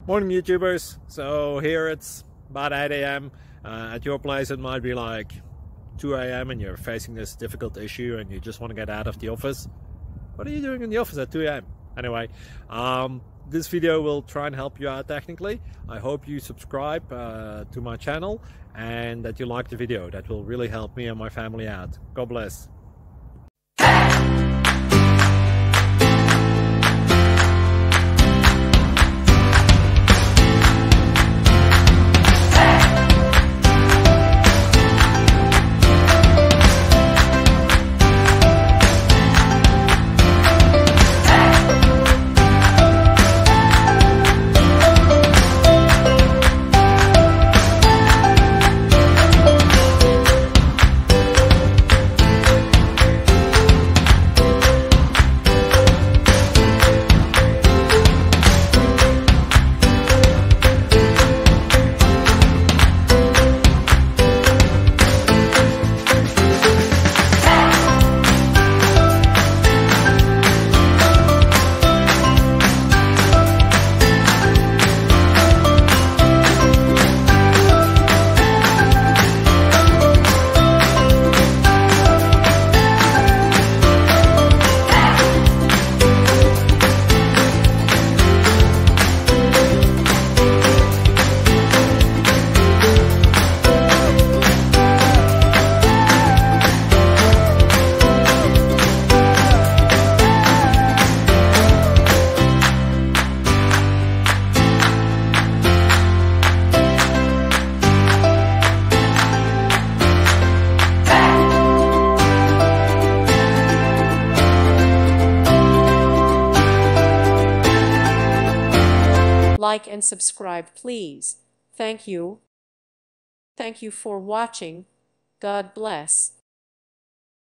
Morning YouTubers. So here it's about 8 a.m. At your place it might be like 2 a.m. and you're facing this difficult issue and you just want to get out of the office. What are you doing in the office at 2 a.m.? Anyway, this video will try and help you out technically. I hope you subscribe to my channel and that you like the video. That will really help me and my family out. God bless. Like and subscribe, please. Thank you. Thank you for watching. God bless.